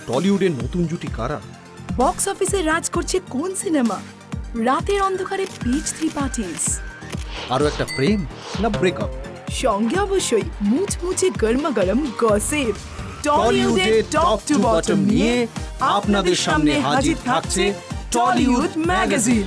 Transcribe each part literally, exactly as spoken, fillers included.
টলিউডের নতুন জুটি কারা? বক্স অফিসে রাজ করছে কোন সিনেমা? রাতের অন্ধকারে পিচ ত্রিপাঠীস। আরো একটা প্রেম না ব্রেকআপ? সঙ্গে অবশ্যই মুচমুচে গরমা গরম গসিপ। টলিউডের টপ টু বটম নিয়ে আপনাদের সামনে হাজির থাকছে টলিউড ম্যাগাজিন।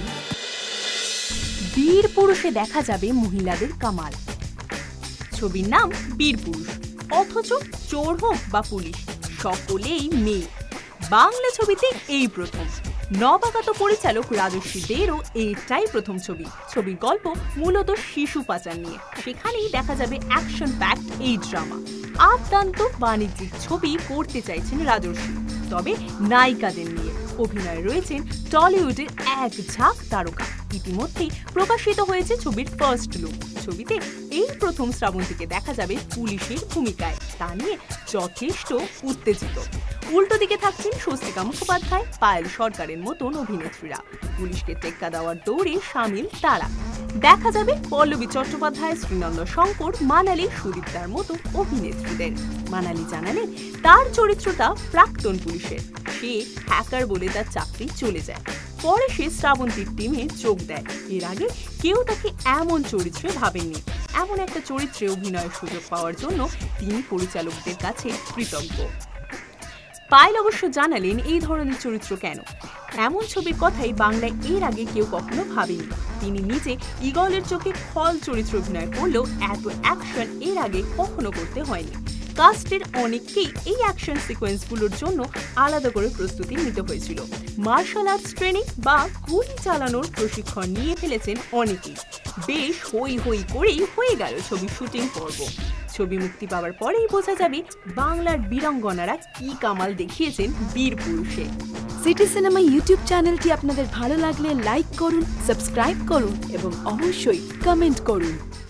বীর পুরুষে দেখা যাবে মহিলাদের কামাল। ছবির নাম বীর পুরুষ, অথচ চোর হোক বা পুলিশ সকলেই মেয়ে। বাংলা ছবিতে এই প্রথম। নবাগত পরিচালক রাজশ্রী দেরও এটাই প্রথম ছবি। ছবির গল্প মূলত শিশু পাচার নিয়ে। সেখানেই দেখা যাবে অ্যাকশন প্যাকড এই ড্রামা। আদ্যান্ত বাণিজ্যিক ছবি করতে চাইছেন রাজশ্রী, তবে নায়িকাদের নিয়ে। অভিনয়ে রয়েছেন টলিউডের এক ঝাঁক তারকা। ইতিমধ্যেই প্রকাশিত হয়েছে ছবির ফার্স্ট লুক। ছবিতে এই প্রথম শ্রাবন্তীকে দেখা যাবে পুলিশের ভূমিকায়। তা নিয়ে যথেষ্ট উত্তেজিত। উল্টো দিকে থাকছেন স্বস্তিকা মুখোপাধ্যায়, পায়েল সরকারের মতন অভিনেত্রীরা। পুলিশকে টেক্কা দেওয়ার দৌড়ে সামিল তারা। দেখা যাবে পল্লবী চট্টোপাধ্যায়, শ্রীনন্দা শঙ্কর, মানালি, সুদীপ্তার মতো অভিনেত্রীদের। মানালি জানালেন তার চরিত্রটা প্রাক্তন পুলিশের। সে হ্যাকার বলে তার চাকরি চলে যায়। পরে সে শ্রাবন্তীর টিমে যোগ দেয়। এর আগে কেউ তাকে এমন চরিত্রে ভাবেননি। এমন একটা চরিত্রে অভিনয়ের সুযোগ পাওয়ার জন্য তিনি পরিচালকদের কাছে কৃতজ্ঞ। পায়েল অবশ্য জানালেন এই ধরনের চরিত্র কেন। এমন ছবির কথাই বাংলায় এর আগে কেউ কখনো ভাবেনি। তিনি নিজে ঈগলের চোখে খল চরিত্র অভিনয় করলেও এত অ্যাকশন এর আগে কখনো করতে হয়নি। কাস্টের অনেককেই এই অ্যাকশন সিকোয়েন্সগুলোর জন্য আলাদা করে প্রস্তুতি নিতে হয়েছিল। মার্শাল আর্টস ট্রেনিং বা গুলি চালানোর প্রশিক্ষণ নিয়ে ফেলেছেন অনেকেই। বেশ হই হই করেই হয়ে গেল ছবির শুটিং পর্ব। ছবি মুক্তি পাওয়ার পরেই বোঝা যাবে বাংলার বীরাঙ্গনারা কি কামাল দেখিয়েছেন বীর পুরুষে। সিটি সিনেমা ইউটিউব চ্যানেলটি আপনাদের ভালো লাগলে লাইক করুন, সাবস্ক্রাইব করুন এবং অবশ্যই কমেন্ট করুন।